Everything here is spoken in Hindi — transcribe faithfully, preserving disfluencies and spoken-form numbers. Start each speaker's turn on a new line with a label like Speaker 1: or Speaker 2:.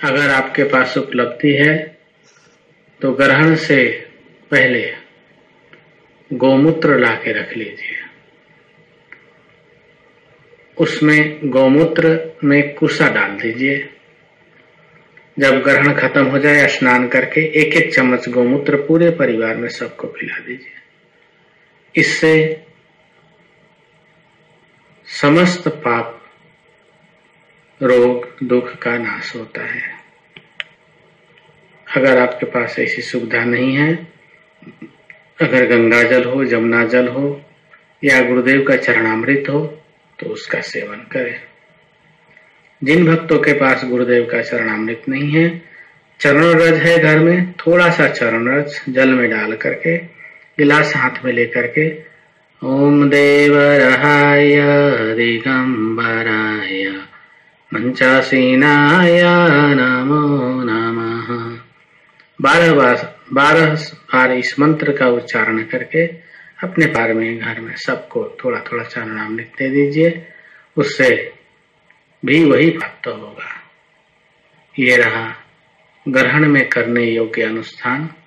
Speaker 1: अगर आपके पास उपलब्धि है तो ग्रहण से पहले गौमूत्र ला के रख लीजिए। उसमें गौमूत्र में कुसा डाल दीजिए। जब ग्रहण खत्म हो जाए स्नान करके एक एक चम्मच गौमूत्र पूरे परिवार में सबको पिला दीजिए। इससे समस्त पाप रोग दुख का नाश होता है। अगर आपके पास ऐसी सुविधा नहीं है, अगर गंगा जल हो, जमुना जल हो या गुरुदेव का चरणामृत हो तो उसका सेवन करें। जिन भक्तों के पास गुरुदेव का चरणामृत नहीं है, चरण रज है घर में, थोड़ा सा चरण रज जल में डाल करके गिलास हाथ में लेकर के ओम देवरहाय दिगंबराय मंचासीनाय नमो नमः बारह बार बारह बार इस मंत्र का उच्चारण करके अपने पार में घर में सबको थोड़ा थोड़ा चरणामृत दे दीजिए। उससे भी वही प्राप्त होगा। ये रहा ग्रहण में करने योग्य अनुष्ठान।